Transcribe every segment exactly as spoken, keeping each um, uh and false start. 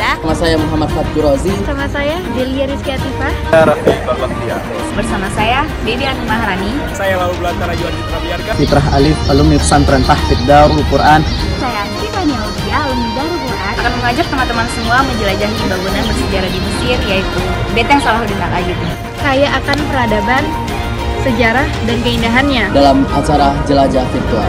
Raida. Sama saya Muhammad Fatkul Rozi. Sama saya Delia Rizky Atifah. Bersama saya Dedi Anu Maharani. Saya Lalu Belantara Yuan Citra Biarga. Fitrah Alif, alumni pesantren Tahfidz Darul Quran. Saya Siti Naudia, alumni Darul Quran. Akan mengajak teman-teman semua menjelajahi bangunan bersejarah di Mesir, yaitu Beteng Salahuddin Al-Ayyubi. Kaya akan peradaban, sejarah, dan keindahannya Dalam acara Jelajah Virtual.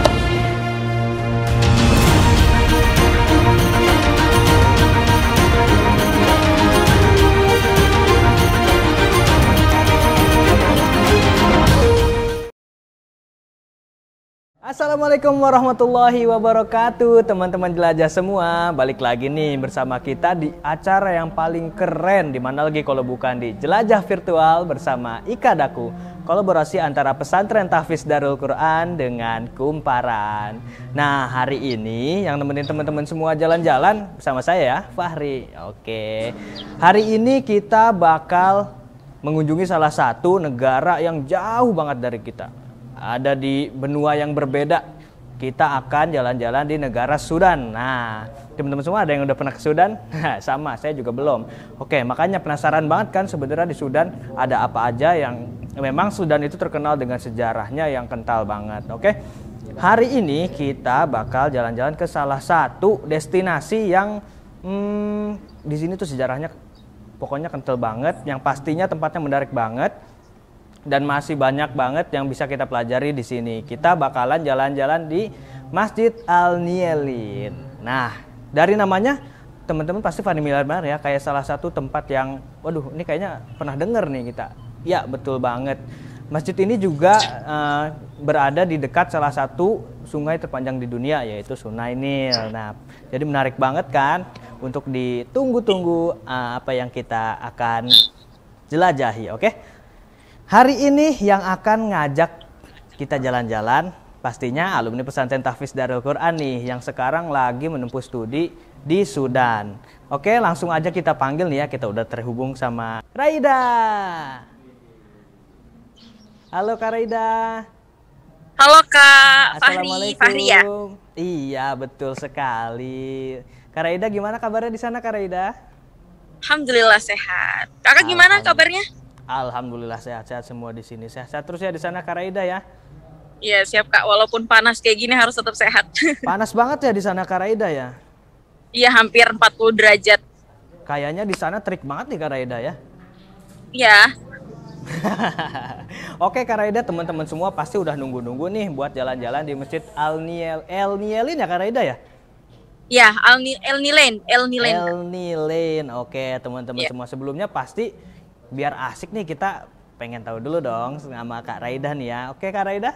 Assalamualaikum warahmatullahi wabarakatuh, teman-teman jelajah semua. Balik lagi nih bersama kita di acara yang paling keren, di mana lagi kalau bukan di Jelajah Virtual bersama Ikadaku, kolaborasi antara pesantren Tahfidz Darul Quran dengan Kumparan. Nah, hari ini yang nemenin teman-teman semua jalan-jalan bersama saya ya, Fahri. Oke, hari ini kita bakal mengunjungi salah satu negara yang jauh banget dari kita. Ada di benua yang berbeda. Kita akan jalan-jalan di negara Sudan. Nah, teman-teman semua ada yang udah pernah ke Sudan? Sama, saya juga belum. Oke, makanya penasaran banget kan sebenarnya di Sudan ada apa aja yang memang Sudan itu terkenal dengan sejarahnya yang kental banget. Oke, hari ini kita bakal jalan-jalan ke salah satu destinasi yang hmm, di sini tuh sejarahnya pokoknya kental banget, yang pastinya tempatnya menarik banget. Dan masih banyak banget yang bisa kita pelajari di sini. Kita bakalan jalan-jalan di Masjid Al-Nielin. Nah, dari namanya teman-teman pasti familiar banget ya, kayak salah satu tempat yang, waduh, ini kayaknya pernah denger nih kita. Ya, betul banget. Masjid ini juga uh, berada di dekat salah satu sungai terpanjang di dunia, yaitu Sungai Nil. Nah, jadi menarik banget kan untuk ditunggu-tunggu uh, apa yang kita akan jelajahi, oke? Okay? Hari ini yang akan ngajak kita jalan-jalan pastinya alumni pesantren Tahfidz Darul Quran nih, yang sekarang lagi menempuh studi di Sudan. Oke, langsung aja kita panggil nih ya, kita udah terhubung sama Raida. Halo Kak Raida. Halo Kak, Fahri, Assalamualaikum. Fahri ya? Iya, betul sekali. Kak Raida, gimana kabarnya di sana Kak Raida? Alhamdulillah sehat. Kakak gimana kabarnya? Alhamdulillah sehat-sehat semua di sini. Sehat-sehat terus ya di sana Kak Raida ya. Iya siap Kak, walaupun panas kayak gini harus tetap sehat. Panas banget ya di sana Kak Raida ya. Iya, hampir empat puluh derajat. Kayaknya di sana terik banget nih Kak Raida ya. Iya. Oke Kak Raida, teman-teman semua pasti udah nunggu-nunggu nih buat jalan-jalan di Masjid Al-Niel El-Nielin ya Kak Raida ya. Ya, El-Nilain, El-Nilain. El-Nilain. Oke, teman-teman ya. semua, sebelumnya pasti biar asik nih kita pengen tahu dulu dong sama Kak Raida nih ya. Oke Kak Raida?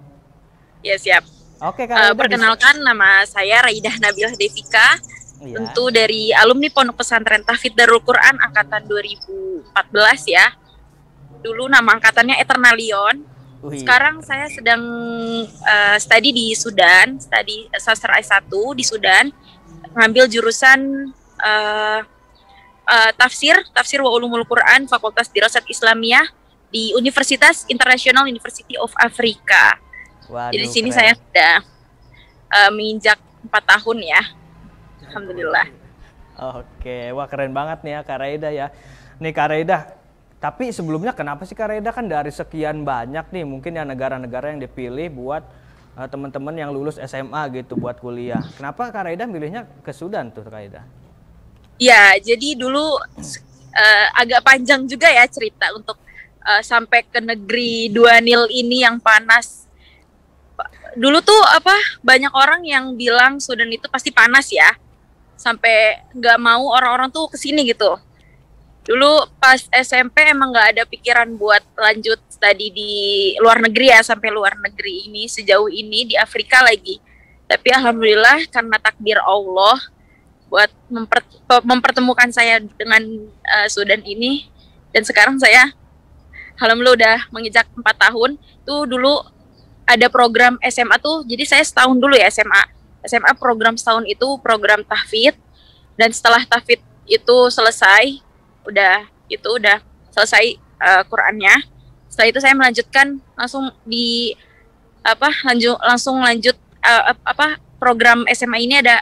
Ya siap. Oke Kak Uh, Raida. perkenalkan bisa... nama saya Raidah Nabilah Devika. Ya. Tentu dari alumni Pondok Pesantren Tahfidz Darul Quran angkatan dua ribu empat belas ya. Dulu nama angkatannya Eternalion. Wih. Sekarang saya sedang uh, studi di Sudan, studi sastra S satu di Sudan, ngambil jurusan uh, Uh, tafsir, tafsir wa ulumul Quran, Fakultas Dirasat Islamiyah di Universitas International University of Africa. Waduh, jadi di sini keren. Saya sudah uh, menginjak empat tahun ya. Alhamdulillah. Oke, wah keren banget nih ya Kak Raida ya. Nih Kak Raida, tapi sebelumnya kenapa sih Kak Raida, kan dari sekian banyak nih mungkin ya negara-negara yang dipilih buat uh, teman-teman yang lulus S M A gitu buat kuliah. Kenapa Kak Raida milihnya ke Sudan tuh Kak Raida? Ya, jadi dulu uh, agak panjang juga ya cerita untuk uh, sampai ke negeri Dua Nil ini yang panas. Dulu tuh apa banyak orang yang bilang Sudan itu pasti panas ya, sampai nggak mau orang-orang tuh kesini gitu. Dulu pas S M P emang nggak ada pikiran buat lanjut studi di luar negeri ya, sampai luar negeri ini sejauh ini di Afrika lagi. Tapi alhamdulillah karena takdir Allah buat memper, mempertemukan saya dengan uh, Sudan ini, dan sekarang saya alhamdulillah udah menginjak empat tahun. Tuh dulu ada program S M A tuh, jadi saya setahun dulu ya S M A. S M A program setahun itu program tahfidz, dan setelah tahfidz itu selesai, udah itu udah selesai uh, Qurannya. Setelah itu saya melanjutkan langsung di apa lanjut langsung lanjut uh, apa program S M A ini ada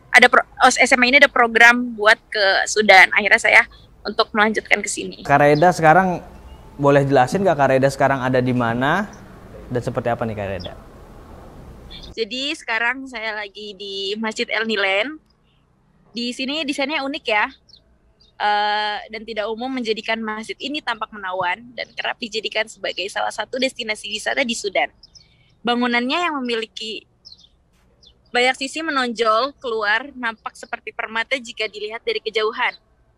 ada pro, S M A ini ada program buat ke Sudan. Akhirnya saya untuk melanjutkan ke sini. Kak Reda sekarang boleh jelasin nggak Kak Reda sekarang ada di mana dan seperti apa nih Kak Reda? Jadi sekarang saya lagi di Masjid El Nilen. Di sini desainnya unik ya, uh, dan tidak umum menjadikan masjid ini tampak menawan dan kerap dijadikan sebagai salah satu destinasi wisata di Sudan. Bangunannya yang memiliki banyak sisi menonjol keluar nampak seperti permata jika dilihat dari kejauhan.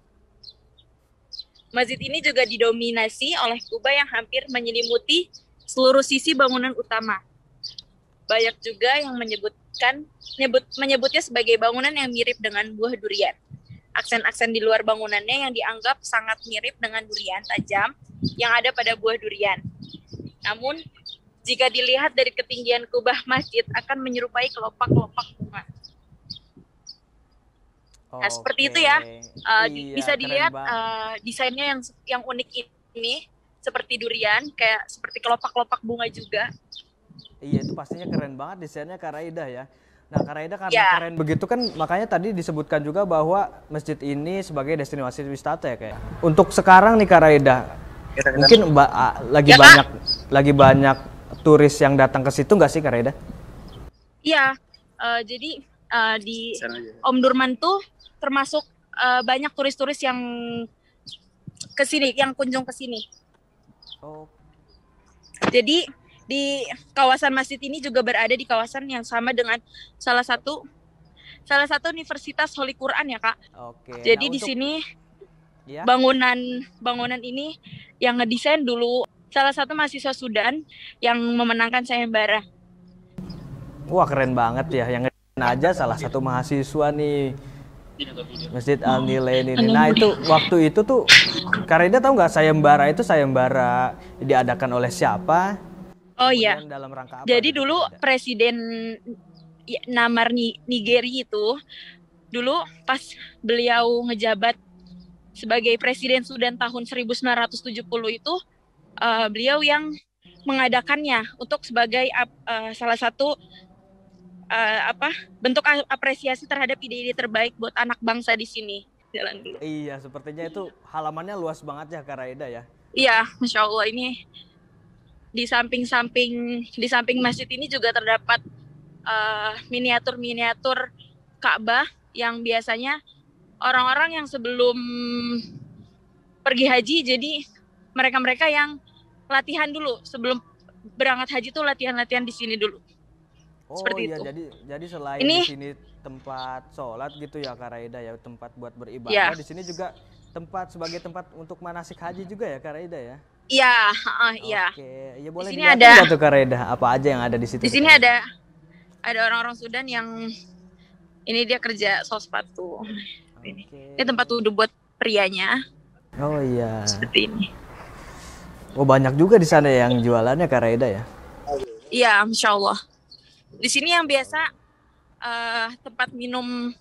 Masjid ini juga didominasi oleh kubah yang hampir menyelimuti seluruh sisi bangunan utama. Banyak juga yang menyebutkan menyebut, menyebutnya sebagai bangunan yang mirip dengan buah durian. Aksen-aksen di luar bangunannya yang dianggap sangat mirip dengan durian tajam yang ada pada buah durian. Namun, jika dilihat dari ketinggian kubah masjid akan menyerupai kelopak-kelopak bunga. Nah, Oke. seperti itu ya. Uh, Iya, bisa dilihat keren banget. uh, desainnya yang yang unik ini seperti durian, kayak seperti kelopak-kelopak bunga juga. Iya itu pastinya keren banget desainnya Kak Raida ya. Nah Kak Raida karena Ya. keren begitu kan makanya tadi disebutkan juga bahwa masjid ini sebagai destinasi wisata ya kayak. Untuk sekarang nih Kak Raida, mungkin ba- a- lagi Ya, Kak. banyak lagi banyak turis yang datang ke situ nggak sih Kak Raida? Iya, uh, jadi uh, di Om Durman tuh termasuk uh, banyak turis-turis yang ke sini, yang kunjung ke sini. Oh. Jadi di kawasan masjid ini juga berada di kawasan yang sama dengan salah satu salah satu universitas Holy Quran ya Kak. Oke. Jadi Nah, di untuk- sini ya. bangunan bangunan ini yang ngedesain dulu salah satu mahasiswa Sudan yang memenangkan sayembara. Wah keren banget ya yang ngedesain aja salah satu mahasiswa nih. Masjid Al Nilen ini. Nah itu waktu itu tuh Kak Raida tahu nggak sayembara itu sayembara diadakan oleh siapa? Oh iya. Kemudian dalam rangka apa? Jadi gitu, dulu Kak Raida? Presiden ya, Namar Ni- Nigeri itu dulu pas beliau ngejabat sebagai Presiden Sudan tahun seribu sembilan ratus tujuh puluh itu uh, beliau yang mengadakannya untuk sebagai uh, salah satu uh, apa bentuk apresiasi terhadap ide-ide terbaik buat anak bangsa di sini. Jalan dulu. Iya, sepertinya itu halamannya luas banget ya Kak Raida ya. Iya, Masya Allah ini di samping-samping di samping masjid ini juga terdapat uh, miniatur-miniatur Ka'bah yang biasanya orang-orang yang sebelum pergi haji, jadi mereka-mereka yang latihan dulu sebelum berangkat haji tuh latihan-latihan di sini dulu. Oh Seperti iya, itu. jadi jadi selain Ini- di sini tempat sholat gitu ya Kak Raida ya, tempat buat beribadah, Iya. di sini juga tempat sebagai tempat untuk manasik haji juga ya Kak Raida ya. Iya, uh, iya. Oke, ya boleh sini dilihatin ada- nggak tuh Kak Raida apa aja yang ada di situ? Di tuh, sini Kak Raida? ada ada orang-orang Sudan yang ini dia kerja sol sepatu. Ini. Oke. Ini tempat wudhu buat prianya Oh iya. seperti ini. Oh banyak juga di sana yang jualannya Kak Raida ya. Iya, Masya Allah. Di sini yang biasa eh, tempat minum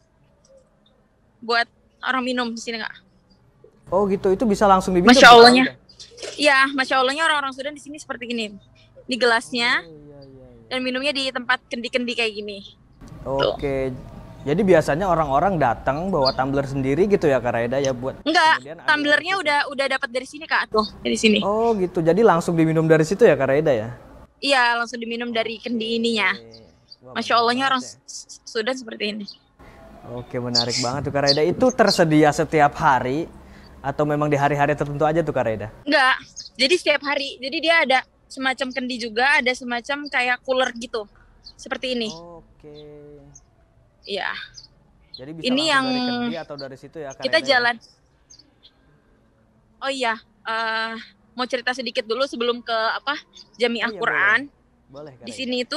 buat orang minum di sini nggak? Oh gitu, itu bisa langsung diminum. Masya Kak Allahnya. Raida? Iya, Masya Allahnya orang-orang Sudan di sini seperti ini. Di gelasnya Oh, iya, iya, iya. dan minumnya di tempat kendi-kendi kayak gini. Oke. Jadi biasanya orang-orang datang bawa tumbler sendiri gitu ya Kak Raida ya buat. Enggak, kemudian ada- tumblernya udah udah dapat dari sini Kak, tuh dari sini. Oh gitu, jadi langsung diminum dari situ ya Kak Raida ya? Iya, langsung diminum dari kendi ininya. Oke. Wah, Masya menarik Allahnya orang banget ya. S- Sudan seperti ini. Oke, menarik banget tuh Kak Raida. Itu tersedia setiap hari atau memang di hari-hari tertentu aja tuh Kak Raida? Enggak, jadi setiap hari. Jadi dia ada semacam kendi juga, ada semacam kayak cooler gitu. Seperti ini. Oke. Iya. Jadi bisa Ini langsung yang dari kendi atau dari situ ya Kak Kita Raida ya? jalan. Oh iya, eh, mau cerita sedikit dulu sebelum ke apa? Jamiah Oh iya, Quran. Boleh Kak Di Raida. sini itu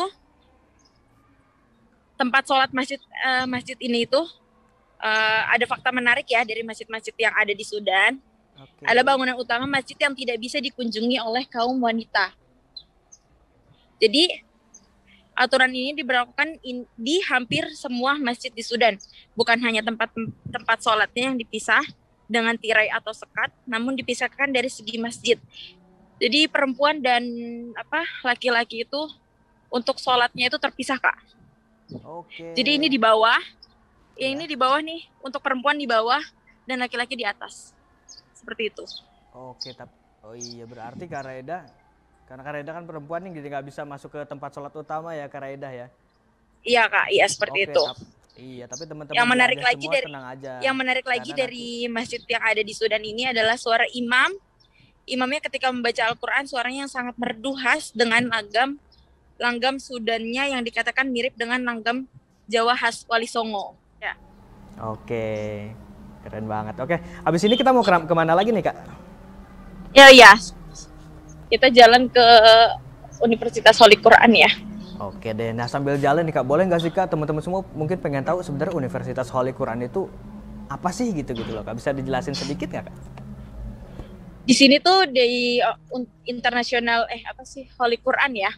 tempat sholat masjid eh, masjid ini itu eh, ada fakta menarik ya dari masjid-masjid yang ada di Sudan. Oke. Ada bangunan utama masjid yang tidak bisa dikunjungi oleh kaum wanita. Jadi aturan ini diberlakukan in- di hampir semua masjid di Sudan. Bukan hanya tempat tempat sholatnya yang dipisah dengan tirai atau sekat, namun dipisahkan dari segi masjid. Jadi perempuan dan apa laki-laki itu untuk sholatnya itu terpisah Kak. Oke. Jadi ini di bawah, Yang ini di bawah nih, untuk perempuan di bawah dan laki-laki di atas. Seperti itu. Oke, tapi oh iya berarti Kak Raida, karena Kak Raida kan perempuan nih, jadi nggak bisa masuk ke tempat sholat utama ya Kak Raida ya. Iya Kak, iya seperti Oke, itu. tap- iya, tapi teman-teman Yang menarik jelajah lagi semua dari tenang aja. yang menarik lagi Karena dari masjid yang ada di Sudan ini adalah suara imam. Imamnya ketika membaca Al-Quran suaranya yang sangat merdu khas dengan langgam langgam Sudannya yang dikatakan mirip dengan langgam Jawa khas Wali Songo. Ya. Oke, keren banget. Oke, habis ini kita mau ke kemana lagi nih Kak? Ya ya. Kita jalan ke Universitas Holy Quran ya. Oke deh, nah sambil jalan nih Kak, boleh nggak sih Kak, teman-teman semua mungkin pengen tahu sebenarnya Universitas Holy Quran itu apa sih gitu-gitu loh Kak, bisa dijelasin sedikit nggak Kak? Di sini tuh di uh, un- internasional eh apa sih Holy Quran ya.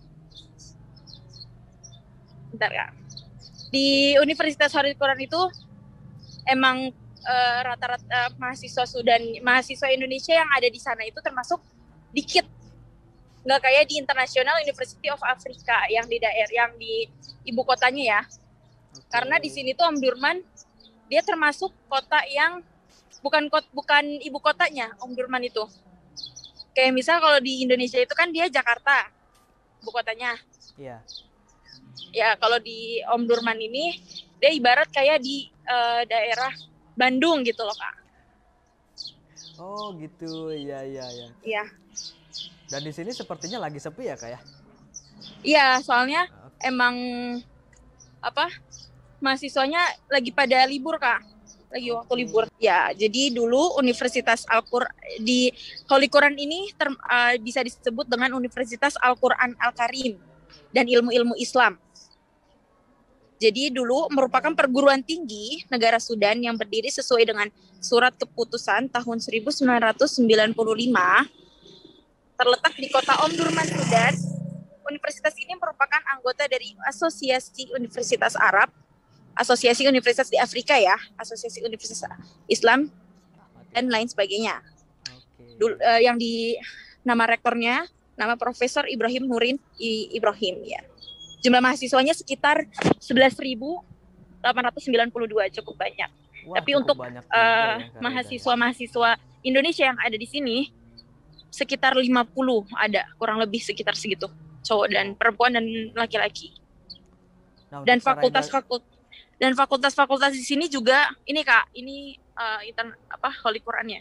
Bentar Kak. Di Universitas Holy Quran itu emang uh, rata-rata mahasiswa Sudan, mahasiswa Indonesia yang ada di sana itu termasuk dikit. Nggak kayak di International University of Africa yang di daerah yang di ibu kotanya ya. Karena di sini tuh Omdurman dia termasuk kota yang bukan kot, bukan ibu kotanya Omdurman itu. Kayak misal kalau di Indonesia itu kan dia Jakarta ibu kotanya. Iya. Ya kalau di Omdurman ini dia ibarat kayak di uh, daerah Bandung gitu loh Kak. Oh gitu, iya iya iya. Iya. Dan di sini sepertinya lagi sepi ya Kak ya? Iya, soalnya emang apa? Mahasiswanya lagi pada libur Kak. Lagi waktu libur. Ya, jadi dulu Universitas Al-Qur'an di Holy Quran ini ter, uh, bisa disebut dengan Universitas Al-Qur'an Al-Karim dan ilmu-ilmu Islam. Jadi dulu merupakan perguruan tinggi negara Sudan yang berdiri sesuai dengan surat keputusan tahun seribu sembilan ratus sembilan puluh lima. Terletak di kota Omdurman, Sudan. Universitas ini merupakan anggota dari Asosiasi Universitas Arab, Asosiasi Universitas di Afrika ya, Asosiasi Universitas Islam, dan lain sebagainya. Dulu, uh, yang di nama rektornya, nama Profesor Ibrahim Nurin I, Ibrahim ya. Jumlah mahasiswanya sekitar sebelas ribu delapan ratus sembilan puluh dua, cukup banyak. Wah, Tapi cukup untuk banyak juga uh, ya, Kak mahasiswa-mahasiswa Indonesia yang ada di sini sekitar lima puluh ada, kurang lebih sekitar segitu. Cowok dan perempuan dan laki-laki. Nah, Dan untuk Kak Raida- fakultas-fakultas dan fakultas-fakultas di sini juga ini Kak, ini uh, intern apa Holy Quran-nya.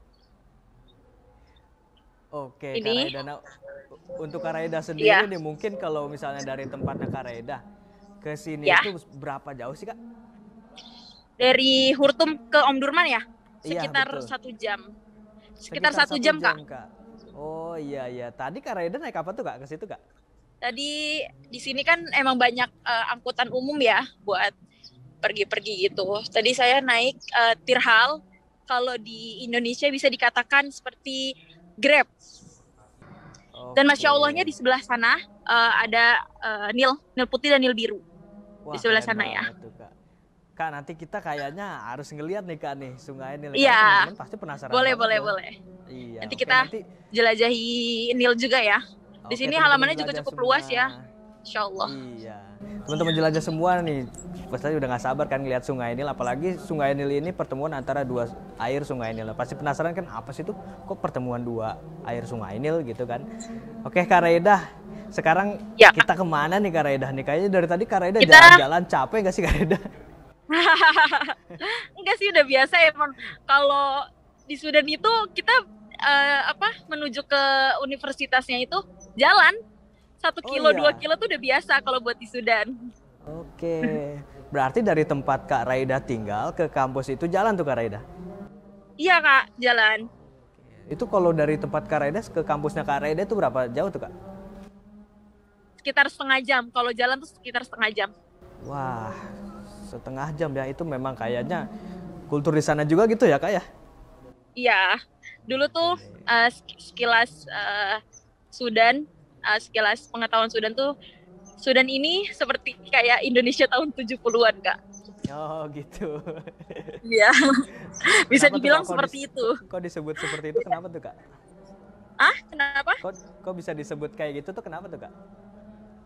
Oke, Ini- Kak Raida, nah, untuk Kak Raida sendiri Iya. nih mungkin kalau misalnya dari tempatnya Kak Raida ke sini Ya. itu berapa jauh sih Kak? Dari Hurtum ke Omdurman ya, Iya, sekitar betul. satu jam. Sekitar, satu jam, Kak. Oh iya iya, tadi Kak Raida naik apa tuh Kak ke situ Kak? Tadi di sini kan emang banyak uh, angkutan umum ya buat pergi-pergi gitu. Tadi saya naik uh, Tirhal, kalau di Indonesia bisa dikatakan seperti Grab. Dan Oke. Masya Allahnya di sebelah sana uh, ada uh, Nil, Nil putih dan Nil biru. Wah, di sebelah keren sana ya. banget tuh, Kak. Kak, nanti kita kayaknya harus ngeliat nih Kak nih sungai Nil. Iya. Karena teman-teman pasti penasaran. Boleh, banget boleh, dong. boleh. Iya. Nanti oke, kita Jelajahi Nil juga ya. Di Oke, sini teman-teman halamannya juga jelajah cukup semua. luas ya. Insya Allah. Iya. Teman-teman jelajah semua nih, pasti udah gak sabar kan ngeliat Sungai Nil, apalagi Sungai Nil ini pertemuan antara dua air Sungai Nil. Pasti penasaran kan apa sih itu? Kok pertemuan dua air Sungai Nil gitu kan? Oke Kak Raida, sekarang Ya. kita kemana nih Kak Raida nih? Kayaknya dari tadi Kak Raida Kita- jalan-jalan capek gak sih Kak Raida? Enggak sih, udah biasa ya, Mon. Kalau di Sudan itu kita eh, apa menuju ke universitasnya itu jalan satu Oh, kilo iya. dua kilo tuh udah biasa kalau buat di Sudan. Oke, berarti dari tempat Kak Raida tinggal ke kampus itu jalan tuh Kak Raida? Iya Kak, jalan. Itu kalau dari tempat Kak Raida ke kampusnya Kak Raida itu berapa jauh tuh Kak? Sekitar setengah jam. Kalau jalan tuh sekitar setengah jam. Wah, setengah jam ya, itu memang kayaknya kultur di sana juga gitu ya Kak ya? Iya. Dulu tuh eh, sekilas eh, Sudan, eh, sekilas pengetahuan Sudan tuh Sudan ini seperti kayak Indonesia tahun tujuh puluhan Kak. Oh gitu. Iya. Bisa Kenapa tuh, dibilang Kak? Kok seperti dis- itu. Kok disebut seperti itu kenapa tuh Kak? Ah, kenapa? Kok, kok bisa disebut kayak gitu tuh kenapa tuh Kak?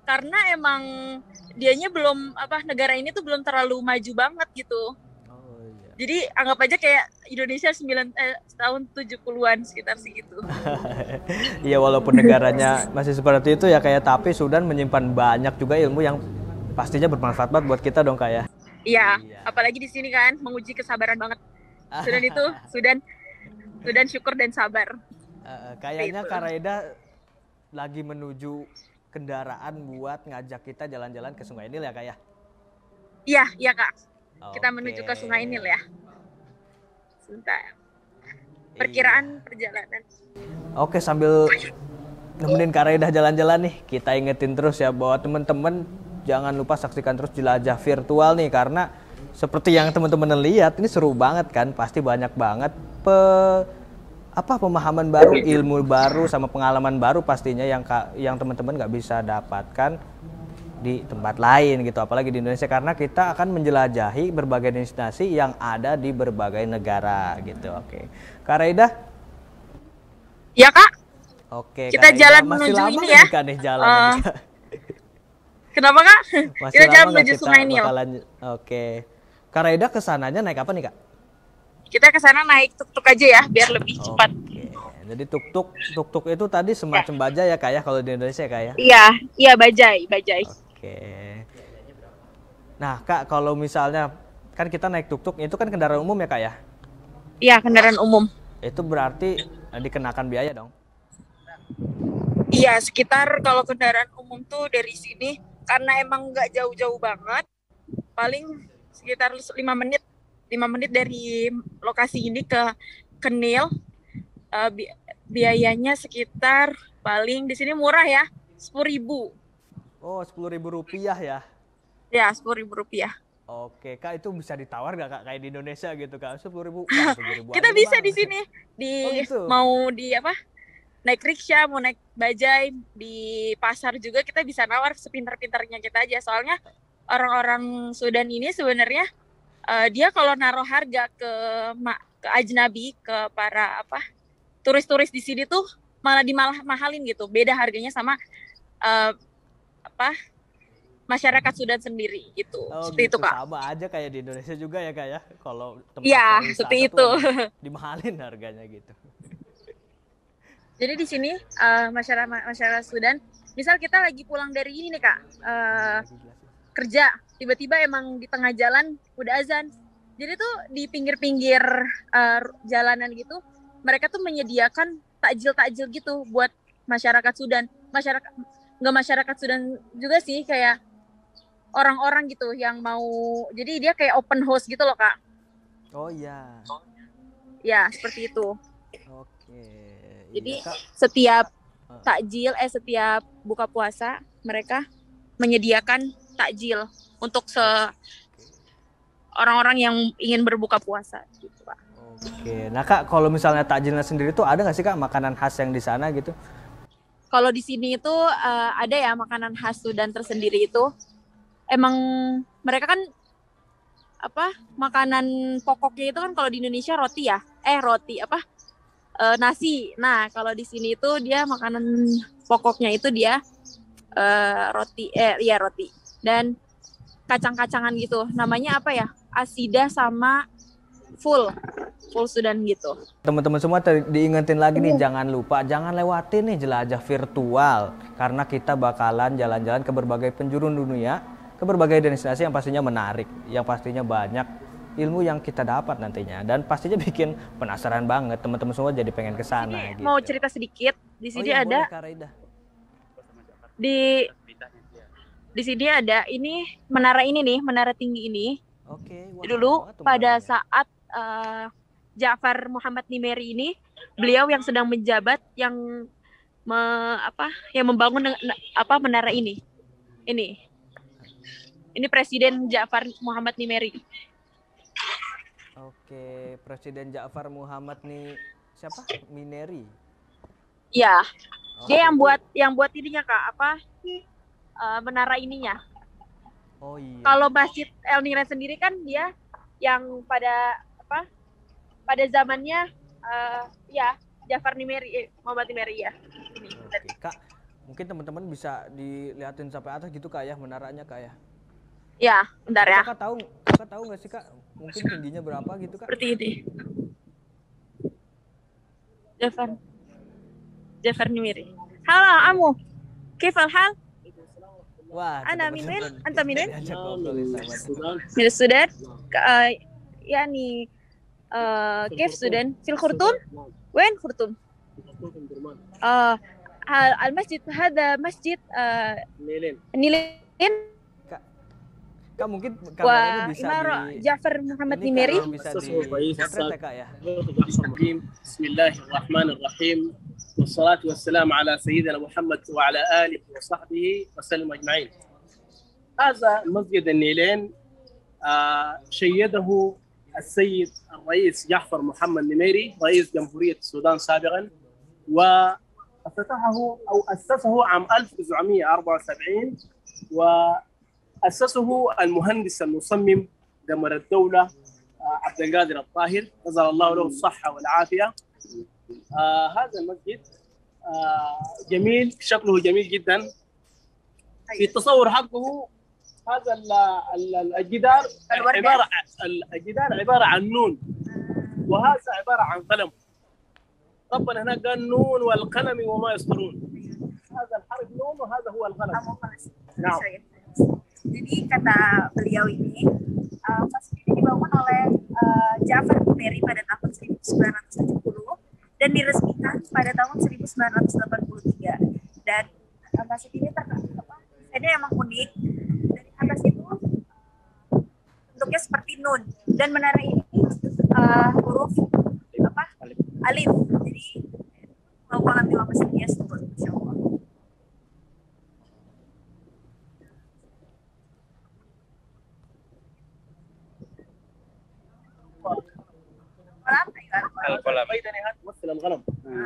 karena emang dianya belum apa negara ini tuh belum terlalu maju banget gitu. Oh iya. Jadi anggap aja kayak Indonesia sembilan eh, tahun tujuh puluhan sekitar segitu. Iya, walaupun negaranya masih seperti itu ya kayak, tapi Sudan menyimpan banyak juga ilmu yang pastinya bermanfaat banget buat kita dong Kak ya. Iya, Iya. apalagi di sini kan menguji kesabaran banget. Sudan itu Sudan Sudan syukur dan sabar. Uh, kayaknya Itu. Kak Raida lagi menuju kendaraan buat ngajak kita jalan-jalan ke Sungai Nil ya Kak ya? Iya, iya Kak. Kita Oke. menuju ke Sungai Nil ya. Sebentar. Perkiraan perjalanan. Oke, sambil nemenin Kak Raida jalan-jalan nih, kita ingetin terus ya bahwa teman-teman jangan lupa saksikan terus Jelajah Virtual nih, karena seperti yang teman-teman lihat ini seru banget kan, pasti banyak banget pe apa pemahaman baru, ilmu baru, sama pengalaman baru pastinya yang yang teman-teman nggak bisa dapatkan di tempat lain gitu, apalagi di Indonesia, karena kita akan menjelajahi berbagai destinasi yang ada di berbagai negara gitu. Oke, Kak Raida. Ya Kak. Oke. Kita Kak Raida, jalan masih menuju lama ini nggak ya. Kak nih jalan? Uh, nih, Kak? Kenapa Kak? Masih Kita lama jalan nggak menuju kita Sungai Nil. bakalan... Oke. Kak Raida kesananya naik apa nih Kak? Kita ke sana naik tuk-tuk aja ya, biar lebih cepat. Oke. Jadi tuk-tuk, tuk-tuk itu tadi semacam baja ya Kak ya, kalau di Indonesia Kak ya? Iya, iya bajai, bajai. Oke. Nah Kak, kalau misalnya kan kita naik tuk-tuk itu kan kendaraan umum ya Kak ya? Iya, kendaraan umum. Itu berarti dikenakan biaya dong? Iya, sekitar kalau kendaraan umum tuh dari sini karena emang nggak jauh-jauh banget, paling sekitar lima menit, lima menit dari lokasi ini ke ke Nil. Uh, bi biayanya sekitar paling di sini murah ya, sepuluh ribu. Oh, sepuluh ribu rupiah ya? Ya, sepuluh ribu rupiah. Oke, Kak, itu bisa ditawar nggak Kak kayak di Indonesia gitu Kak? sepuluh ribu. Kita bisa di sini. Di Oh, gitu? mau di apa? Naik riksya, mau naik bajai, di pasar juga kita bisa nawar sepintar-pintarnya kita aja. Soalnya orang-orang Sudan ini sebenarnya uh, dia kalau naruh harga ke ke ajnabi, ke para apa? turis-turis di sini tuh malah dimahalin gitu. Beda harganya sama uh, apa? masyarakat Sudan sendiri gitu. Oh, seperti gitu. itu Kak. Sama aja kayak di Indonesia juga ya Kak ya. Kalau tempat Iya, pariwisata seperti tuh itu. dimahalin harganya gitu. Jadi di sini uh, masyarakat masyarakat Sudan, misal kita lagi pulang dari ini nih Kak, uh, kerja, tiba-tiba emang di tengah jalan udah azan. Jadi tuh di pinggir-pinggir uh, jalanan gitu, mereka tuh menyediakan takjil-takjil gitu buat masyarakat Sudan. Masyarakat nggak masyarakat Sudan juga sih, kayak orang-orang gitu yang mau, jadi dia kayak open house gitu loh Kak. Oh iya. Ya seperti itu. Oke. Jadi iya, Kak. setiap takjil, eh setiap buka puasa mereka menyediakan takjil untuk se orang-orang yang ingin berbuka puasa gitu Pak. Oke. Nah Kak, kalau misalnya takjilnya sendiri tuh ada nggak sih Kak makanan khas yang di sana gitu? Kalau di sini itu uh, ada ya makanan khas Sudan tersendiri itu. Emang mereka kan apa makanan pokoknya itu kan kalau di Indonesia roti ya, eh roti apa e, nasi. Nah kalau di sini itu dia makanan pokoknya itu dia e, roti, eh iya roti dan kacang-kacangan gitu. Namanya apa ya? Asida sama full, full Sudan gitu. Teman-teman semua diingetin lagi nih, jangan lupa, jangan lewatin nih jelajah virtual, karena kita bakalan jalan-jalan ke berbagai penjuru dunia, ke berbagai destinasi yang pastinya menarik, yang pastinya banyak ilmu yang kita dapat nantinya, dan pastinya bikin penasaran banget teman-teman semua jadi pengen ke sana. Gitu. Mau cerita sedikit, di sini oh, iya, ada boleh, di di sini ada ini menara ini nih, menara tinggi ini. Oke. Wah, dulu pada menaranya. saat uh, Ja'far Muhammad Nimeri ini, beliau yang sedang menjabat yang me, apa yang membangun apa menara ini. Ini. Ini Presiden Ja'far Muhammad Nimeri. Oke, Presiden Ja'far Muhammad nih siapa? Mineri. Ya. Oh, Dia yang itu. buat yang buat ininya Kak, apa? Uh, menara ininya. Oh iya. Kalau Masjid El Niran sendiri kan dia yang pada apa? Pada zamannya uh, ya Ja'far Nimeri, eh, Muhammad Nimeri ya. Ini. Oke, Kak. Mungkin teman-teman bisa dilihatin sampai atas gitu Kak ya, menaranya Kak ya. Ya, bentar ya. Kakak tahu, kakak tahu nggak sih Kak? Mungkin tingginya berapa gitu Kak? Seperti ini. Jafar. Jafar Nimiri. Halo, Amu. كيف الحال؟ Wah, أنا من وين؟ أنت من وين؟ diajak ngobrol nih sama teman. من السودان. ك- يعني آه، كيف السودان؟ في الخرطوم؟ وين خرطوم؟ آه ه- المسجد هذا مسجد آه، النيلين Kak mungkin kameranya bisa وإمارة di جعفر محمد ini, Kak, نميري. bisa di potret ya Kak ya. بسم الله الرحمن الرحيم والصلاة والسلام على سيدنا محمد وعلى آله وصحبه وسلم أجمعين. هذا مسجد النيلين آه، شيده السيد الرئيس جعفر محمد نميري رئيس جمهورية السودان سابقا، وافتتحه أو أسسه عام ألف وتسعمئة وأربعة وسبعين، وأسسه المهندس المصمم قمر الدولة آه، عبد القادر الطاهر نزل الله له الصحة والعافية. آه هذا المسجد آه جميل، شكله جميل جدا. في التصور حقه هذا ال- ال- الجدار عبارة الجدار عبارة عن نون، وهذا عبارة عن قلم. ربنا هناك قال نون والقلم وما يسطرون. هذا الحرف نون وهذا هو القلم. نعم. Jadi kata beliau ini, uh, masjid ini dibangun oleh uh, Ja'far Nimeri pada tahun seribu sembilan ratus tujuh puluh dan diresmikan pada tahun seribu sembilan ratus delapan puluh tiga. Dan uh, masjid ini terkenal apa? Desainnya emang unik. Dari atas itu uh, bentuknya seperti nun, dan menara ini uh, huruf apa? Alif. Jadi kalau nanti masjidnya seperti Masya Allah. القلم بيدني هذا يمثل القلم،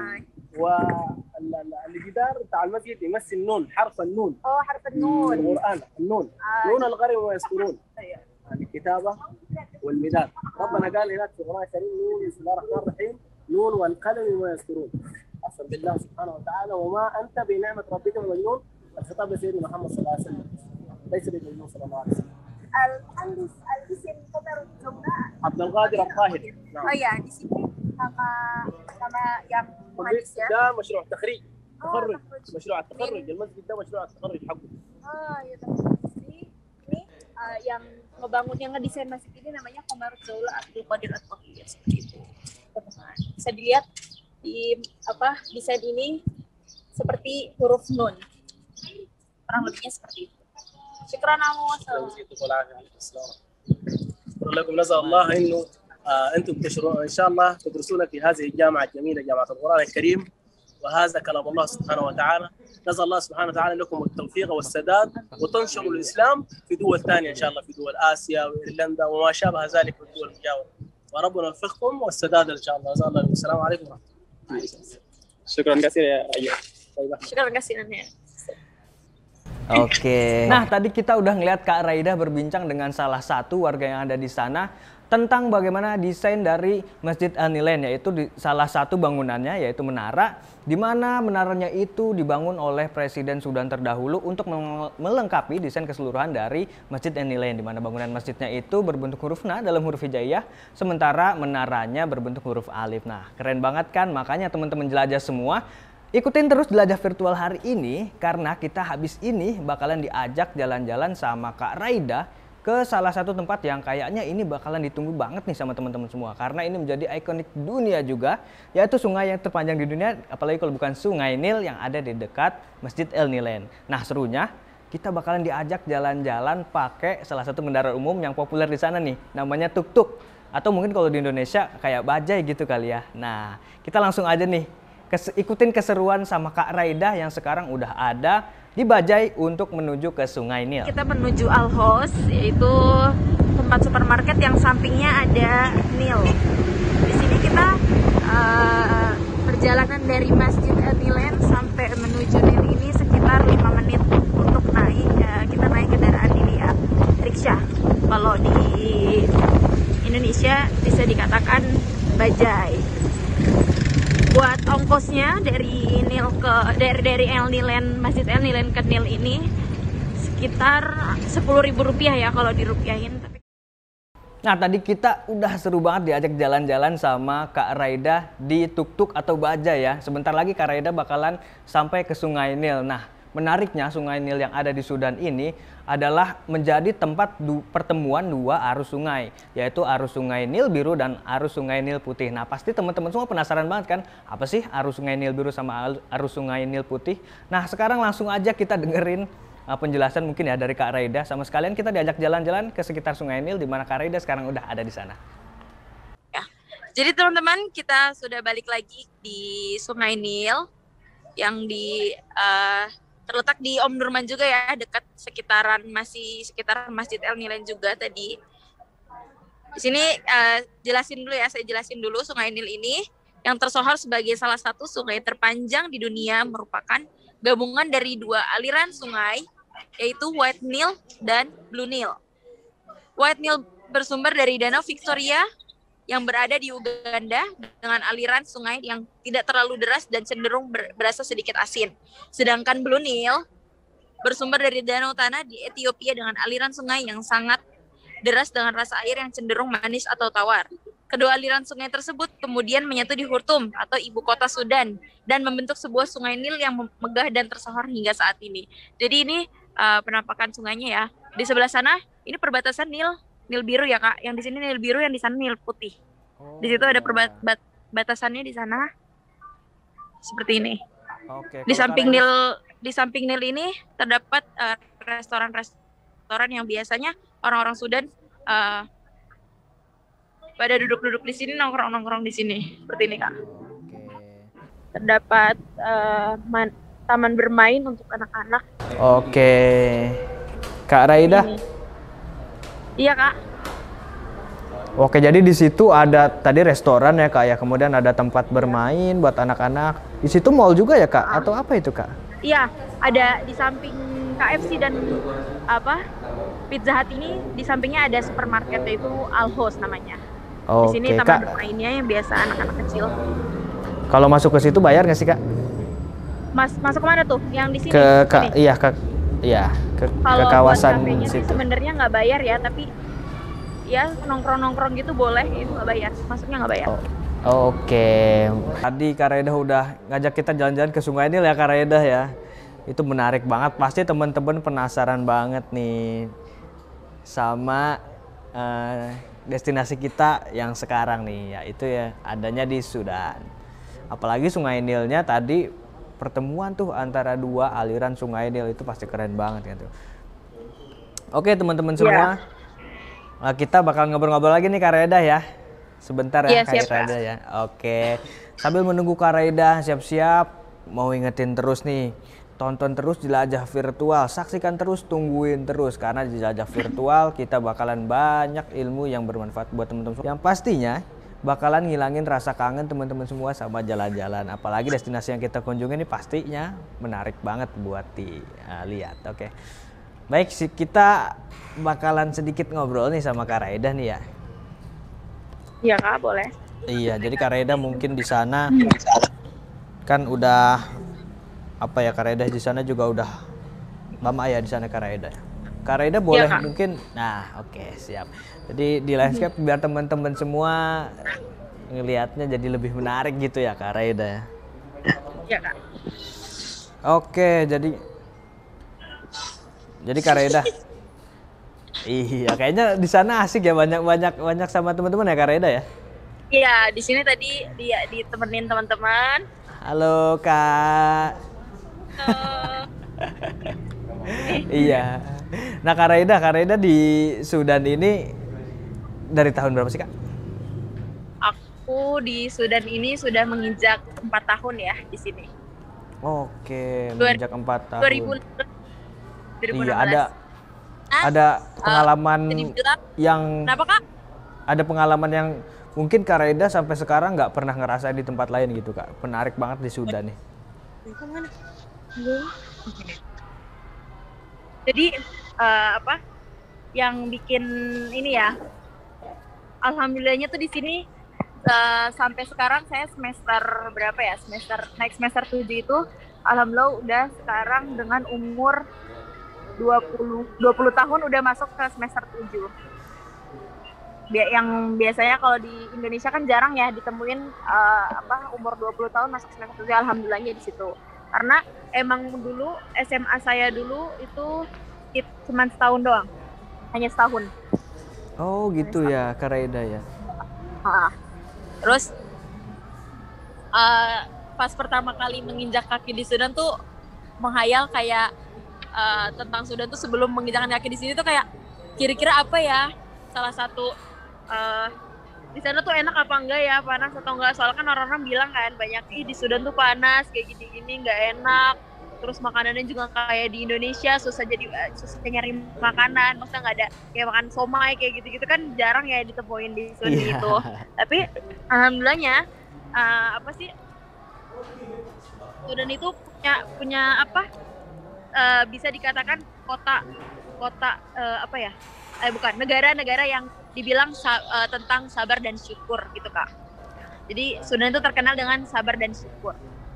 والجدار بتاع المسجد يمثل نون، حرف النون. Oh, harf في nun. القرآن النون، نون القلم ويسطرون. يعني الكتابة والمداد. ربنا قال هناك في القرآن الكريم نون بسم الله الرحمن الرحيم نون والقلم وما يسطرون. أقسم بالله سبحانه وتعالى وما أنت بنعمة ربك بمجنون. الخطاب لسيدنا محمد صلى الله عليه وسلم ليس بمجنون صلى الله عليه وسلم. Al-Andis Al-Isim Komerun juga. عبد القادر الطاهر. نعم. Oh ya, di sini sama sama yang muhandis ya. ده مشروع تخريج Oh, تخرج takhrij. مشروع التخرج المسجد ده مشروع التخرج حقه. Oh, ya takhrij. Ini uh, yang ngebangun yang ngedesain masjid ini namanya Komerun Zaula Abdul Qadir At-Tahir, seperti itu. Teman-teman. Bisa dilihat di apa desain ini seperti huruf nun. Kurang lebihnya seperti itu. Syukran Amu. شكرا لكم. نسأل الله انه آه انتم تشرون ان شاء الله تدرسون في هذه الجامعه الجميله جامعه القران الكريم، وهذا كلام الله سبحانه وتعالى. نسأل الله سبحانه وتعالى لكم التوفيق والسداد وتنشروا الاسلام في دول ثانيه ان شاء الله، في دول اسيا وايرلندا وما شابه ذلك في الدول المجاوره، وربنا يوفقكم والسداد ان شاء الله. نسأل الله. السلام عليكم ورحمه الله. شكرا كثيرا يا ايها. Syukran kasih Nanya. Oke. Nah, tadi kita udah ngeliat Kak Raida berbincang dengan salah satu warga yang ada di sana tentang bagaimana desain dari Masjid Al-Nilain, yaitu di salah satu bangunannya yaitu menara, di mana menaranya itu dibangun oleh Presiden Sudan terdahulu untuk melengkapi desain keseluruhan dari Masjid Al-Nilain, di mana bangunan masjidnya itu berbentuk huruf na dalam huruf hijaiyah, sementara menaranya berbentuk huruf alif. Nah, keren banget kan? Makanya teman-teman jelajah semua, ikutin terus jelajah virtual hari ini, karena kita habis ini bakalan diajak jalan-jalan sama Kak Raida ke salah satu tempat yang kayaknya ini bakalan ditunggu banget nih sama teman-teman semua, karena ini menjadi ikonik dunia juga, yaitu sungai yang terpanjang di dunia, apalagi kalau bukan Sungai Nil yang ada di dekat Masjid Al-Nilain. Nah, serunya kita bakalan diajak jalan-jalan pakai salah satu kendaraan umum yang populer di sana nih, namanya tuk-tuk, atau mungkin kalau di Indonesia kayak bajai gitu kali ya. Nah, kita langsung aja nih Kes, ikutin keseruan sama Kak Raida yang sekarang udah ada di Bajai untuk menuju ke Sungai Nil. Kita menuju Al-Hos, yaitu tempat supermarket yang sampingnya ada Nil. Di sini kita uh, perjalanan dari Masjid Al-Nilain sampai menuju Nil ini sekitar lima menit untuk naik. Uh, kita naik kendaraan ini ya, riksya. Kalau di Indonesia bisa dikatakan bajai. Buat ongkos ongkosnya dari Nil ke dari dari El Nilen, Masjid El Nilen ke Nil ini sekitar sepuluh ribu rupiah ya kalau dirupiahin. Tapi Nah tadi kita udah seru banget diajak jalan-jalan sama Kak Raida di tuk-tuk atau baja ya. Sebentar lagi Kak Raida bakalan sampai ke Sungai Nil. Nah menariknya Sungai Nil yang ada di Sudan ini adalah menjadi tempat du pertemuan dua arus sungai, yaitu arus Sungai Nil Biru dan arus Sungai Nil Putih. Nah pasti teman-teman semua penasaran banget kan, apa sih arus Sungai Nil Biru sama arus Sungai Nil Putih? Nah sekarang langsung aja kita dengerin Uh, penjelasan mungkin ya dari Kak Raida, sama sekalian kita diajak jalan-jalan ke sekitar Sungai Nil di mana Kak Raida sekarang udah ada di sana. ya, jadi teman-teman kita sudah balik lagi di Sungai Nil yang di uh, terletak di Omdurman juga ya, dekat sekitaran masih sekitaran Masjid El Nilen juga tadi. Di sini uh, jelasin dulu ya, saya jelasin dulu Sungai Nil ini yang tersohor sebagai salah satu sungai terpanjang di dunia merupakan gabungan dari dua aliran sungai yaitu White Nile dan Blue Nile. White Nile bersumber dari Danau Victoria yang berada di Uganda dengan aliran sungai yang tidak terlalu deras dan cenderung ber berasa sedikit asin. Sedangkan Blue Nile bersumber dari Danau Tanah di Ethiopia dengan aliran sungai yang sangat deras dengan rasa air yang cenderung manis atau tawar. Kedua aliran sungai tersebut kemudian menyatu di Khartoum atau ibu kota Sudan dan membentuk sebuah sungai Nil yang megah dan tersohor hingga saat ini. Jadi ini uh, penampakan sungainya ya. Di sebelah sana ini perbatasan Nil, Nil Biru ya Kak. Yang di sini Nil Biru, yang di sana Nil Putih. Di situ ada perbatasannya di sana seperti ini. Oke, di samping Nil, di samping Nil ini terdapat restoran-restoran uh, yang biasanya orang-orang Sudan uh, pada duduk-duduk di sini, nongkrong-nongkrong di sini seperti ini Kak. Oke. Terdapat uh, man, taman bermain untuk anak-anak. Oke, Kak Raida. Ini. Iya Kak. Oke, jadi di situ ada tadi restoran ya Kak ya, kemudian ada tempat bermain buat anak-anak. Di situ mall juga ya Kak, atau apa itu Kak? Iya, ada di samping K F C dan apa Pizza Hut ini, di sampingnya ada supermarket yaitu Al-Hos namanya. Oke, di sini taman Kak. bermainnya yang biasa anak-anak kecil. Kalau masuk ke situ bayar nggak sih Kak? Mas masuk kemana tuh? Yang di sini? Ke Kak, Sini? iya ke, iya ke, ke Kalau buat kawasan kafenya sih situ. sebenarnya nggak bayar ya, tapi ya nongkrong-nongkrong gitu boleh, itu nggak bayar. Masuknya nggak bayar. Oh, Oke, tadi Kak Raida udah ngajak kita jalan-jalan ke Sungai Nil ya Kak Raida ya. Itu menarik banget, pasti teman-teman penasaran banget nih sama uh, destinasi kita yang sekarang nih, yaitu ya adanya di Sudan. Apalagi Sungai Nilnya tadi pertemuan tuh antara dua aliran Sungai Nil, itu pasti keren banget gitu. Oke teman-teman semua, nah, kita bakal ngobrol-ngobrol lagi nih Kak Raida ya. Sebentar ya, Iya, Kak siap, Raida ya. Oke, sambil menunggu Kak Raida siap-siap, mau ingetin terus nih, tonton terus Jelajah Virtual, saksikan terus, tungguin terus, karena di Jelajah Virtual kita bakalan banyak ilmu yang bermanfaat buat teman-teman. Yang pastinya bakalan ngilangin rasa kangen teman-teman semua sama jalan-jalan. Apalagi destinasi yang kita kunjungi ini pastinya menarik banget buat dilihat. Oke, baik, kita bakalan sedikit ngobrol nih sama Kak Raida nih ya. Iya Kak, boleh. Iya, jadi Kak Raida mungkin di sana kan udah apa ya, Kak Raida di sana juga udah lama ya di sana Kak Raida. Kak Raida boleh Kak. mungkin, nah oke okay, siap. Jadi di landscape biar teman-teman semua ngelihatnya jadi lebih menarik gitu ya Kak Raida. Iya Kak. Oke, jadi jadi Kak Raida. Iya, kayaknya di sana asik ya, banyak-banyak banyak sama teman-teman ya Kak Raida ya. Iya, di sini tadi dia ditemenin teman-teman. Halo Kak. Halo. Iya. Nah Kak Raida, Kak Raida di Sudan ini dari tahun berapa sih Kak? Aku di Sudan ini sudah menginjak empat tahun ya di sini. Oke, Dua- menginjak empat tahun. dua ribu enam belas. Iya, ada Ah, ada pengalaman jadi bilang, yang kenapa Kak? ada pengalaman yang mungkin Kak Raida sampai sekarang nggak pernah ngerasain di tempat lain gitu Kak. Menarik banget di Sudan nih. Kemana? Jadi eh, apa yang bikin ini ya, alhamdulillahnya tuh di sini uh, sampai sekarang saya semester berapa ya? Semester naik semester tujuh itu alhamdulillah udah sekarang dengan umur dua puluh tahun udah masuk ke semester tujuh. Bi- yang biasanya kalau di Indonesia kan jarang ya ditemuin uh, apa umur dua puluh tahun masuk semester tujuh, alhamdulillahnya di situ. Karena emang dulu S M A saya dulu itu cuma setahun doang. Hanya setahun. Oh gitu ya Kak Raida ya. Uh, terus uh, pas pertama kali menginjak kaki di Sudan tuh menghayal kayak uh, tentang Sudan tuh sebelum menginjakkan kaki di sini tuh kayak kira-kira apa ya salah satu uh, di sana tuh enak apa enggak ya, panas atau enggak, soalnya kan orang-orang bilang kan banyak ih di Sudan tuh panas kayak gini-gini nggak enak, terus makanannya juga kayak di Indonesia susah jadi susah nyari makanan, maksudnya nggak ada kayak makan somai kayak gitu-gitu kan jarang ya ditemuin di Sudan Yeah. gitu. Tapi alhamdulillahnya uh, apa sih Sudan itu punya punya apa uh, bisa dikatakan kota kota uh, apa ya eh bukan negara-negara yang dibilang sa- uh, tentang sabar dan syukur gitu Kak. Jadi Sudan itu terkenal dengan sabar dan syukur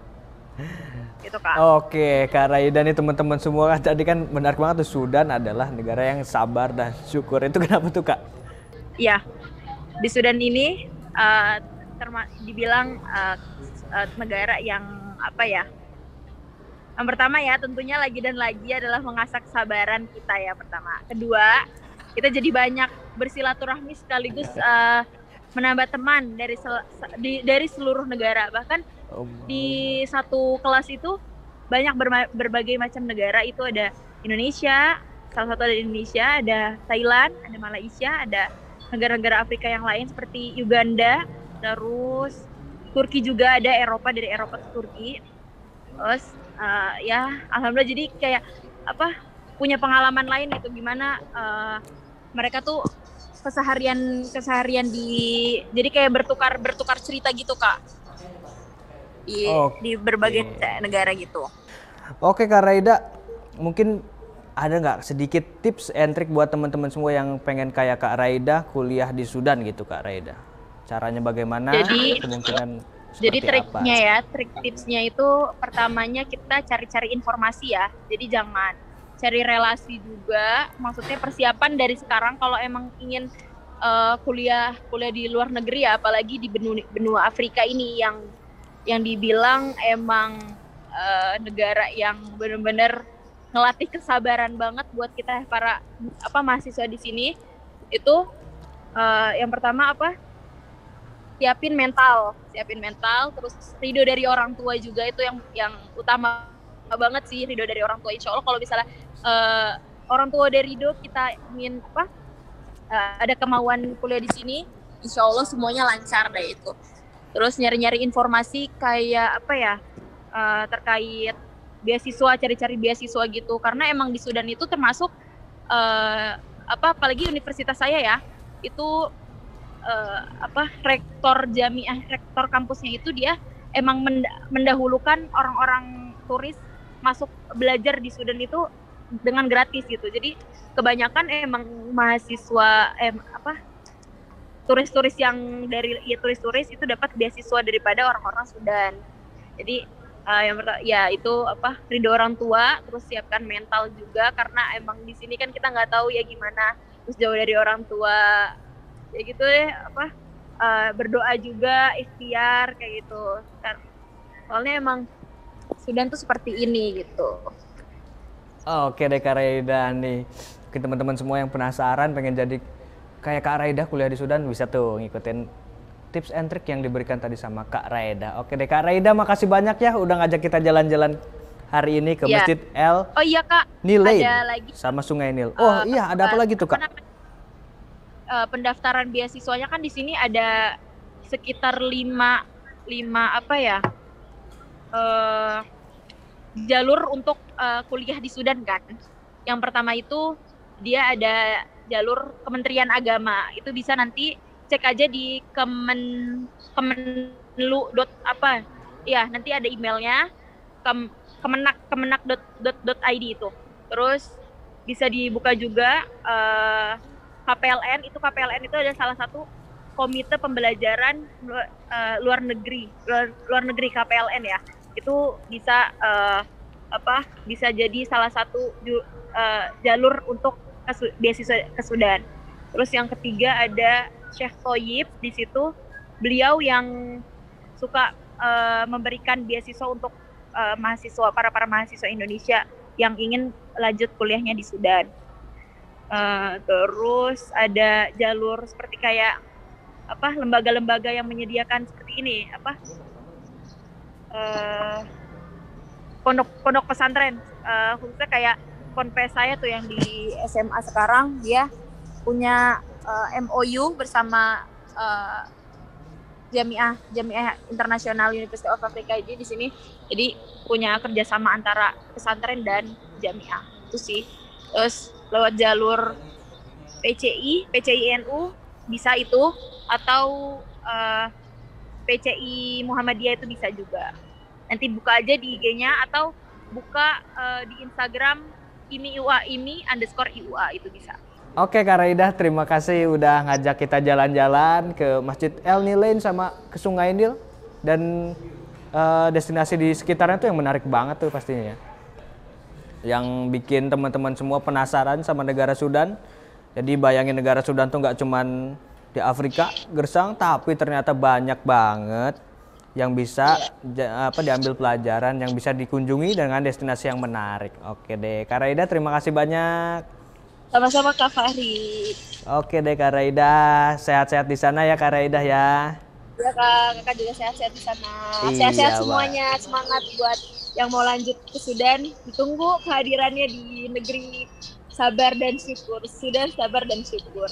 gitu Kak. Oke Kak Raida nih teman-teman semua, tadi kan benar banget tuh, Sudan adalah negara yang sabar dan syukur. Itu kenapa tuh Kak? Iya, di Sudan ini uh, terma- dibilang uh, uh, negara yang apa ya? Yang pertama ya tentunya lagi dan lagi adalah mengasah kesabaran kita ya pertama. Kedua, kita jadi banyak bersilaturahmi sekaligus uh, menambah teman dari sel- di, dari seluruh negara. Bahkan Oh. di satu kelas itu banyak berma- berbagai macam negara. Itu ada Indonesia, salah satu ada Indonesia, ada Thailand, ada Malaysia, ada negara-negara Afrika yang lain seperti Uganda, terus Turki juga ada, Eropa, dari Eropa ke Turki. Terus uh, ya alhamdulillah jadi kayak apa punya pengalaman lain gitu gimana uh, mereka tuh keseharian keseharian di jadi kayak bertukar bertukar cerita gitu Kak di Oke. di berbagai negara gitu. Oke Kak Raida, mungkin ada nggak sedikit tips and trick buat teman-teman semua yang pengen kayak Kak Raida kuliah di Sudan gitu Kak Raida? Caranya bagaimana? Jadi- Kemungkinan Jadi seperti triknya apa? ya, trik tipsnya itu pertamanya kita cari-cari informasi ya. Jadi jangan cari relasi juga. Maksudnya persiapan dari sekarang kalau emang ingin uh, kuliah kuliah di luar negeri ya, apalagi di benua, benua Afrika ini yang yang dibilang emang uh, negara yang benar-benar ngelatih kesabaran banget buat kita para apa mahasiswa di sini. Itu uh, yang pertama apa? siapin mental, siapin mental, terus ridho dari orang tua juga itu yang yang utama banget sih, ridho dari orang tua. Insya Allah kalau misalnya uh, orang tua udah ridho, kita ingin apa uh, ada kemauan kuliah di sini, insya Allah semuanya lancar deh itu. Terus nyari-nyari informasi kayak apa ya uh, terkait beasiswa, cari-cari beasiswa gitu, karena emang di Sudan itu termasuk uh, apa apalagi universitas saya ya itu Uh, apa rektor jamiah rektor kampusnya itu dia emang mendahulukan orang-orang turis masuk belajar di Sudan itu dengan gratis gitu. Jadi kebanyakan emang mahasiswa em apa turis-turis yang dari ya turis-turis itu dapat beasiswa daripada orang-orang Sudan. Jadi uh, yang pertama ya itu apa ridho orang tua, terus siapkan mental juga karena emang di sini kan kita nggak tahu ya gimana, terus jauh dari orang tua ya gitu deh apa uh, berdoa juga ikhtiar kayak gitu kan soalnya emang Sudan tuh seperti ini gitu. Oke deh Kak Raida nih, ke teman-teman semua yang penasaran pengen jadi kayak Kak Raida kuliah di Sudan bisa tuh ngikutin tips and trick yang diberikan tadi sama Kak Raida. Oke deh Kak Raida, makasih banyak ya udah ngajak kita jalan-jalan hari ini ke Ya. Masjid El Oh iya Kak, Nilain ada lagi sama Sungai Nil. Oh uh, iya, ada apa lagi tuh Kak? Uh, pendaftaran beasiswanya kan di sini ada sekitar lima lima apa ya uh, jalur untuk uh, kuliah di Sudan kan. Yang pertama itu dia ada jalur Kementerian Agama, itu bisa nanti cek aja di kemen kemenlu dot apa ya nanti ada emailnya kem, kemenak kemenak dot dot dot id itu. Terus bisa dibuka juga uh, K P L N, itu K P L N itu ada salah satu Komite Pembelajaran uh, Luar Negeri luar, luar negeri K P L N ya. Itu bisa uh, apa bisa jadi salah satu uh, jalur untuk ke, beasiswa ke Sudan. Terus yang ketiga ada Sheikh Thoyib di situ. Beliau yang suka uh, memberikan beasiswa untuk uh, mahasiswa para para mahasiswa Indonesia yang ingin lanjut kuliahnya di Sudan. Uh, terus ada jalur seperti kayak apa lembaga-lembaga yang menyediakan seperti ini apa uh, pondok pondok pesantren uh, khususnya kayak ponpes saya tuh yang di S M A sekarang dia punya uh, M O U bersama uh, Jamiah Jamiah Internasional University of Africa jadi di sini jadi punya kerjasama antara pesantren dan Jamiah itu sih. Terus lewat jalur P C I P C I N U bisa itu atau uh, P C I Muhammadiyah itu bisa juga. Nanti buka aja di I G-nya atau buka uh, di Instagram imi I U A imi underscore I U A itu bisa. Oke Kak Raidah, terima kasih udah ngajak kita jalan-jalan ke Masjid El Nilain sama ke Sungai Nil dan uh, destinasi di sekitarnya tuh yang menarik banget tuh pastinya ya. Yang bikin teman-teman semua penasaran sama negara Sudan. Jadi bayangin negara Sudan tuh nggak cuman di Afrika gersang, tapi ternyata banyak banget yang bisa apa diambil pelajaran, yang bisa dikunjungi dengan destinasi yang menarik. Oke deh, Kak Raida terima kasih banyak. Sama-sama Kak Fahri. Oke deh Kak Raida, sehat-sehat di sana ya Kak Raida ya. Ya Kak, Kakak juga sehat-sehat di sana. Iya, Sehat-sehat Bang. semuanya, semangat buat yang mau lanjut ke Sudan. Ditunggu kehadirannya di negeri sabar dan syukur. Sudan sabar dan syukur.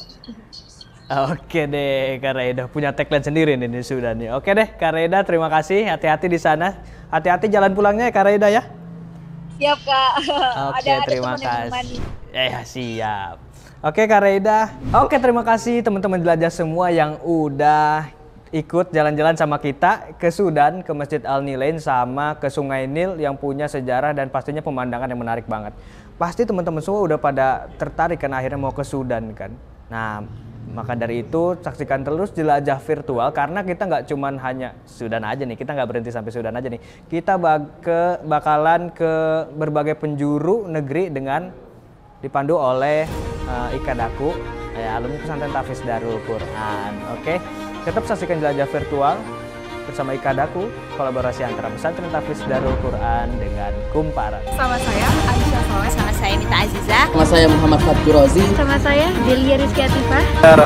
Oke deh Kak Raida, punya tagline sendiri nih di Sudan nih. Oke deh Kak Raida, terima kasih, hati-hati di sana. Hati-hati jalan pulangnya ya Kak Raida ya. Siap Kak. Oke, ada, terima ada teman yang kasih. menemani. Eh siap. Oke Kak Raida. Oke, terima kasih teman-teman jelajah semua yang udah ikut jalan-jalan sama kita ke Sudan, ke Masjid Al Nilain sama ke Sungai Nil yang punya sejarah dan pastinya pemandangan yang menarik banget. Pasti teman-teman semua udah pada tertarik kan akhirnya mau ke Sudan kan. Nah, maka dari itu saksikan terus jelajah virtual karena kita nggak cuman hanya Sudan aja nih, kita nggak berhenti sampai Sudan aja nih. Kita bak ke, bakalan ke berbagai penjuru negeri dengan dipandu oleh uh, Ikadaku, ya, alumni pesantren Tahfiz Darul Quran. Oke, tetap saksikan jelajah virtual bersama Ikadaku, kolaborasi antara pesantren Tahfiz Darul Quran dengan Kumparan. Sama saya Aisyah Soleh. Sama saya Mita Aziza. Sama saya Muhammad Fatur Rozi. Sama saya Delia Rizky Atifah.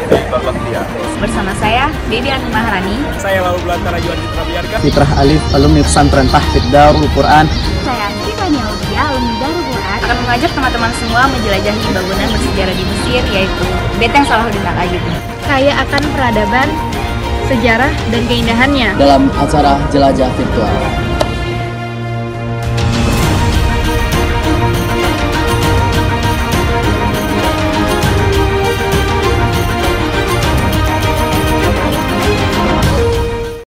Bersama saya Dedi Anu Maharani. Saya Lalu Belantara Juan Citra Biarga. Fitrah Alif, alumni pesantren Tahfiz Darul Quran. Saya Tiffany Aulia, alumni Darul Quran. Akan mengajak teman-teman semua menjelajahi bangunan bersejarah di Mesir, yaitu Benteng Salahuddin Al-Ayyubi. Kaya akan peradaban, sejarah, dan keindahannya. Dalam acara jelajah virtual.